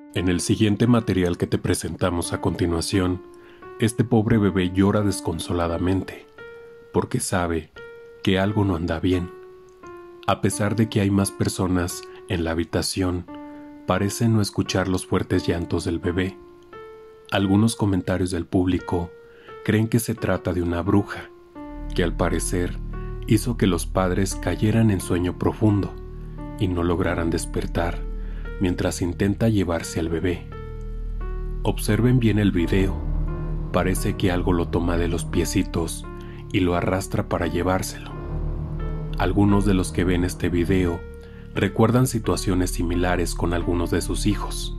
En el siguiente material que te presentamos a continuación, este pobre bebé llora desconsoladamente, porque sabe que algo no anda bien. A pesar de que hay más personas en la habitación, parece no escuchar los fuertes llantos del bebé. Algunos comentarios del público creen que se trata de una bruja, que al parecer hizo que los padres cayeran en sueño profundo y no lograran despertar mientras intenta llevarse al bebé. Observen bien el video. Parece que algo lo toma de los piecitos y lo arrastra para llevárselo. Algunos de los que ven este video recuerdan situaciones similares con algunos de sus hijos.